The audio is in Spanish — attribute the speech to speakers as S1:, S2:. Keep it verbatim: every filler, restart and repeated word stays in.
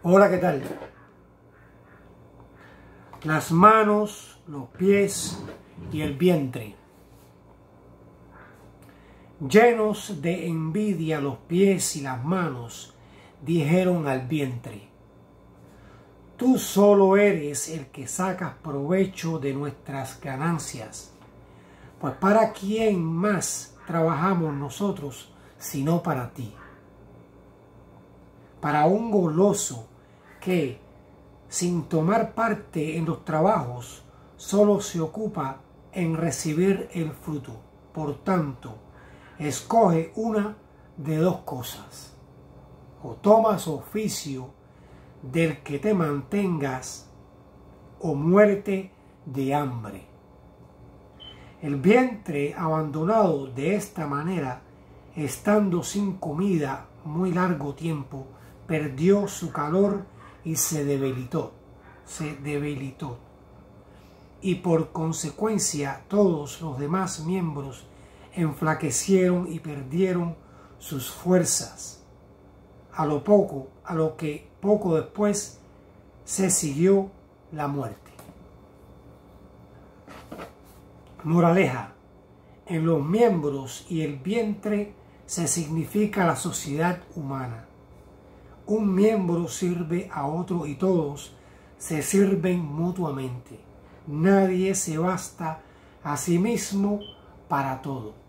S1: Hola, ¿qué tal? Las manos, los pies y el vientre. Llenos de envidia los pies y las manos dijeron al vientre: tú solo eres el que sacas provecho de nuestras ganancias, pues ¿para quién más trabajamos nosotros sino para ti? Para un goloso que, sin tomar parte en los trabajos, solo se ocupa en recibir el fruto. Por tanto, escoge una de dos cosas: o tomas oficio del que te mantengas, o muérete de hambre. El vientre abandonado de esta manera, estando sin comida muy largo tiempo, perdió su calor y se debilitó, se debilitó. Y por consecuencia todos los demás miembros enflaquecieron y perdieron sus fuerzas. A lo poco, a lo que poco después se siguió la muerte. Moraleja: en los miembros y el vientre se significa la sociedad humana. Un miembro sirve a otro y todos se sirven mutuamente. Nadie se basta a sí mismo para todo.